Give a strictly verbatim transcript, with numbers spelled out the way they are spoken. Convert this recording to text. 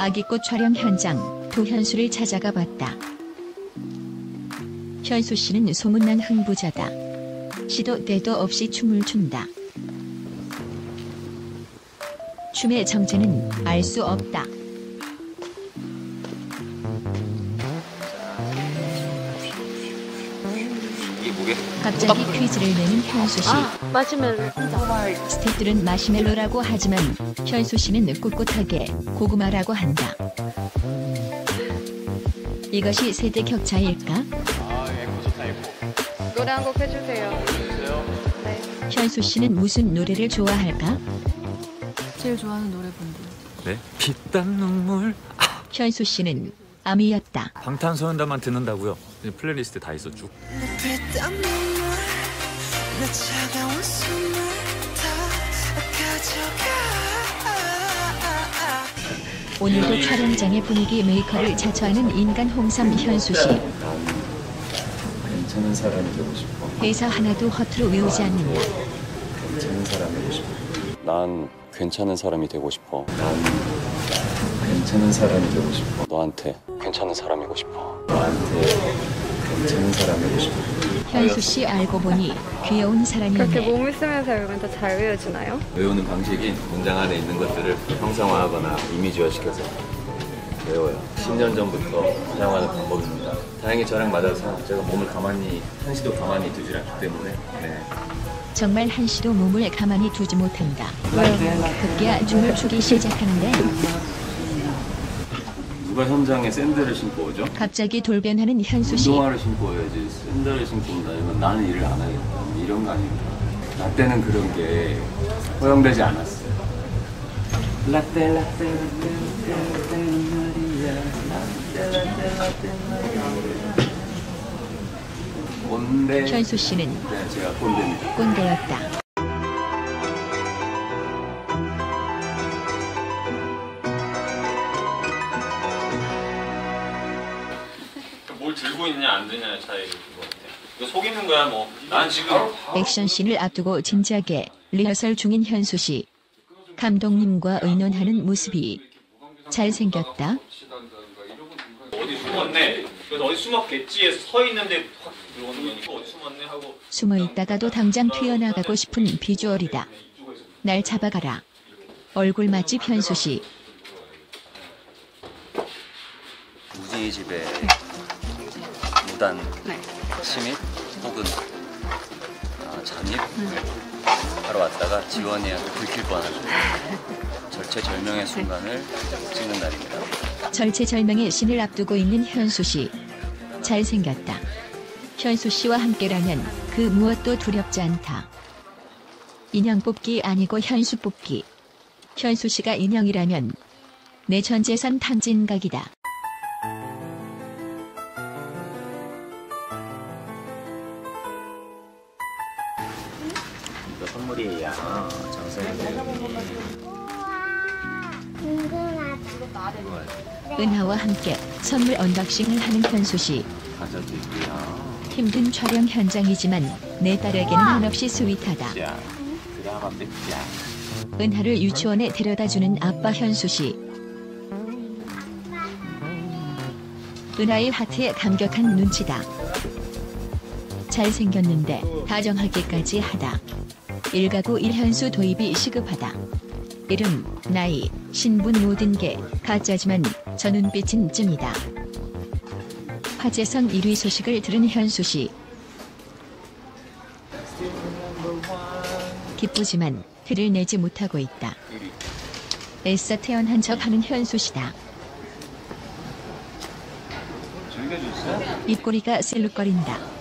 아기꽃 촬영 현장, 도현수를 찾아가 봤다. 현수 씨는 소문난 흥부자다. 시도 때도 없이 춤을 춘다. 춤의 정체는 알 수 없다. 갑자기 퀴즈를 내는 현수 씨. 아, 마시멜로. 스태프들은 마시멜로라고 하지만 현수 씨는 꿋꿋하게 고구마라고 한다. 이것이 세대 격차일까? 아, 에코 좋다, 에코. 노래 한 곡 해주세요. 네. 현수 씨는 무슨 노래를 좋아할까? 제일 좋아하는 노래 뭔데? 네? 피땀 눈물. 현수 씨는 아미였다. 방탄소년단만 듣는다고요? 플레이리스트 다 있어 쭉. 오늘도 촬영장의 분위기 메이커를 자처하는 인간 홍삼 현수 씨. 괜찮은 사람이 되고 싶어. 회사 하나도 허투루 외우지 않는다. 괜찮은 사람이 되고 싶어. 난 괜찮은 사람이 되고 싶어. 난 괜찮은 사람이 되고 싶어. 너한테 괜찮은 사람이고 싶어. 너한테 괜찮은 사람이고 싶어. 현수 씨 알고 보니 귀여운 그렇게 사람이네. 몸을 쓰면서 외우면 더 잘 외워지나요? 외우는 방식이 문장 안에 있는 것들을 형상화하거나 이미지화시켜서 외워요. 십 년 전부터 사용하는 방법입니다. 다행히 저랑 맞아서 제가 몸을 가만히 한시도 가만히 두질 않기 때문에 네. 정말 한시도 몸을 가만히 두지 못한다. 급기야 춤을 추기 시작하는데 누가 현장에 샌들을 신고 오죠? 갑자기 돌변하는 현수 씨. 운동화를 신고 오야지 샌들을 신고 온다면 나는 일을 안 하겠다. 이런 거 아닙니다. 나 때는 그런 게 허용되지 않았어요. 라떼 라떼 라떼 라떼 마리아 라떼 라떼 라떼 마리아 꼰대. 현수 씨는 네, 제가 꼰대입니다. 꼰대였다. 뭘 들고 있냐 안 드냐의 차이인 것 같아. 이거 속이는 거야 뭐. 난 지금 액션씬을 앞두고 진지하게 리허설 중인 현수 씨. 감독님과 의논하는 모습이 잘생겼다. 어디 숨었네. 그래서 어디 숨었겠지에 서 있는데 확 들어오는 거니까 어디 숨었네 하고. 숨어 있다가도 당장 튀어나가고 싶은 비주얼이다. 날 잡아가라. 얼굴 맛집 현수 씨. 우진이 집에 무단 침입 혹은 아, 잠입 하러 왔다가 지원이한테 들킬 뻔하죠. 절체절명의 순간을 찍는 날입니다. 절체절명의 신을 앞두고 있는 현수 씨. 잘생겼다. 현수 씨와 함께라면 그 무엇도 두렵지 않다. 인형 뽑기 아니고 현수 뽑기. 현수 씨가 인형이라면 내 전 재산 탕진각이다. 이거 선물이에요. 장사님. 은하와 함께 선물 언박싱을 하는 현수 씨. 가져드릴게요. 힘든 촬영 현장이지만 내 딸에게는 한없이 스윗하다. 자, 드라마 뺏자. 은하를 유치원에 데려다주는 아빠 현수 씨. 은하의 하트에 감격한 눈치다. 잘생겼는데 다정하기까지 하다. 일가구 일현수 도입이 시급하다. 이름, 나이, 신분 모든 게 가짜지만 저 눈빛은 찜이다. 화제성 일 위 소식을 들은 현수 씨. 기쁘지만 티를 내지 못하고 있다. 애써 태연한 척하는 현수 씨다. 입꼬리가 실룩거린다.